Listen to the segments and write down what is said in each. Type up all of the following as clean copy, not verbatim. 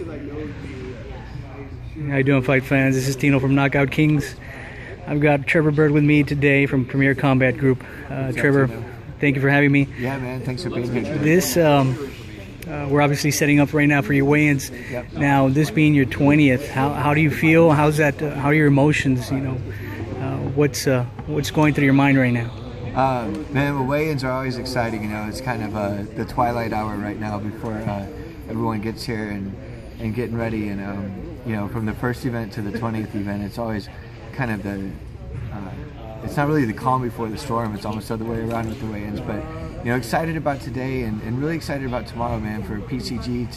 How you doing, fight fans? This is Tino from Knockout Kings. I've got Trevor Bird with me today from Premier Combat Group. Trevor, thank you for having me. Yeah, man. Thanks for being here. This, we're obviously setting up right now for your weigh-ins. Yep. Now, this being your 20th, how do you feel? How's that? How are your emotions? You know, what's going through your mind right now? Man, well, weigh-ins are always exciting. You know, it's kind of the twilight hour right now before everyone gets here and getting ready. And you know, from the first event to the 20th event, it's always kind of it's not really the calm before the storm. It's almost the other way around with the weigh-ins. But you know, excited about today and really excited about tomorrow, man. For PCG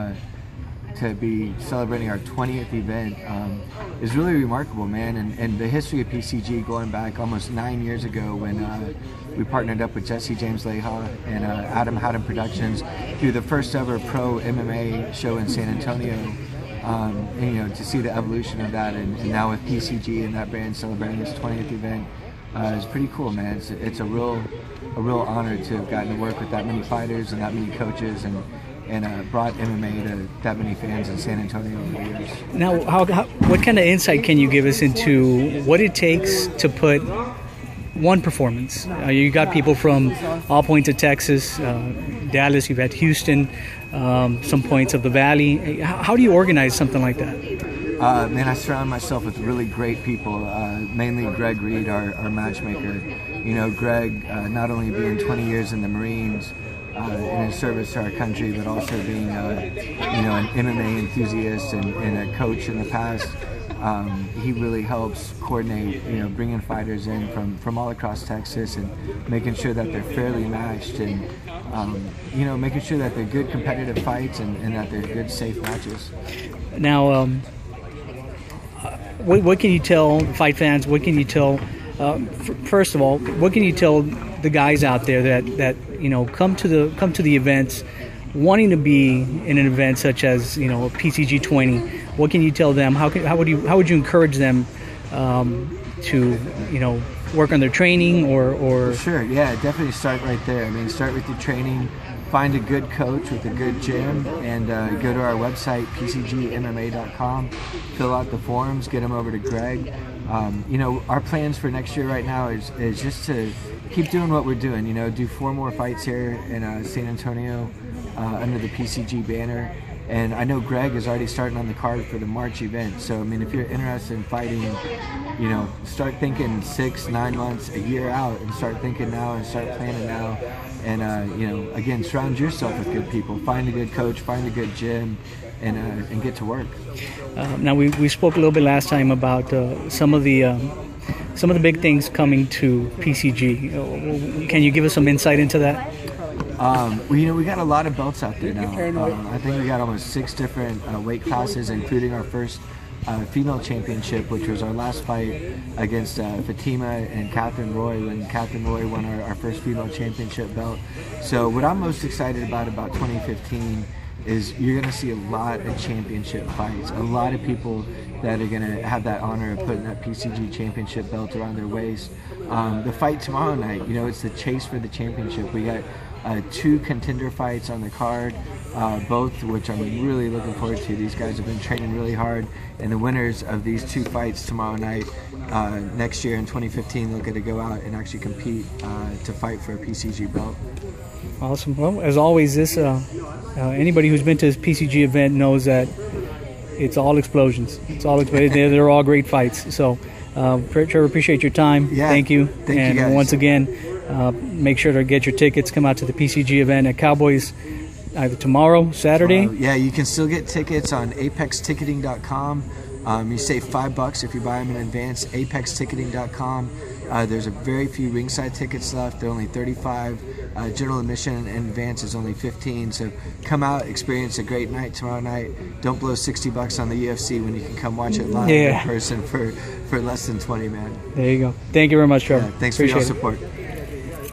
to be celebrating our 20th event is really remarkable, man. And the history of PCG going back almost 9 years ago when we partnered up with Jesse James Leha and Adam Haddam Productions through the first ever pro MMA show in San Antonio. And, you know, to see the evolution of that, and now with PCG and that brand celebrating its 20th event is pretty cool, man. It's a real honor to have gotten to work with that many fighters and that many coaches and brought MMA to that many fans in San Antonio over the years. Now, what kind of insight can you give us into what it takes to put one performance? You got people from all points of Texas, Dallas, you've had Houston, some points of the Valley. How do you organize something like that? Man, I surround myself with really great people, mainly Greg Reed, our matchmaker. You know, Greg, not only being 20 years in the Marines, in his service to our country, but also being, you know, an MMA enthusiast and a coach in the past. He really helps coordinate, you know, bringing fighters in from all across Texas and making sure that they're fairly matched and, you know, making sure that they're good competitive fights and that they're good, safe matches. Now, what can you tell fight fans? What can you tell, first of all, what can you tell the guys out there that you know come to the events wanting to be in an event such as, you know, PCG 20? What can you tell them? How would you encourage them to, you know, work on their training or? Sure, yeah, definitely start right there. I mean, start with your training. Find a good coach with a good gym and go to our website, pcgmma.com. Fill out the forms, get them over to Greg. You know, our plans for next year right now is just to keep doing what we're doing. You know, do 4 more fights here in San Antonio under the PCG banner. And I know Greg is already starting on the card for the March event. So, I mean, if you're interested in fighting, you know, start thinking 6, 9 months, a year out, and start thinking now and start planning now. And, you know, again, surround yourself with good people. Find a good coach, find a good gym, and get to work. Now, we spoke a little bit last time about some of the big things coming to PCG. Can you give us some insight into that? Well, you know, we got a lot of belts out there now. I think we got almost 6 different weight classes, including our first female championship, which was our last fight against Fatima and Catherine Roy, when Catherine Roy won our first female championship belt. So what I'm most excited about 2015 is you're going to see a lot of championship fights, a lot of people that are going to have that honor of putting that PCG championship belt around their waist. The fight tomorrow night, you know, it's the chase for the championship. We got 2 contender fights on the card, both which I'm really looking forward to. These guys have been training really hard, and the winners of these 2 fights tomorrow night, next year in 2015, they'll get to go out and actually compete to fight for a PCG belt. Awesome. Well, as always, this anybody who's been to this PCG event knows that it's all explosions. They're all great fights. So, Trevor, appreciate your time. Yeah, thank you. Thank and you guys. Once again, make sure to get your tickets. Come out to the PCG event at Cowboys either tomorrow, Saturday. Yeah, you can still get tickets on apexticketing.com. You save $5 if you buy them in advance. apexticketing.com. There's a very few ringside tickets left. They're only $35. General admission in advance is only $15. So come out, experience a great night tomorrow night. Don't blow $60 on the UFC when you can come watch it live in person for less than $20, man. There you go. Thank you very much, Trevor. Thanks for your support.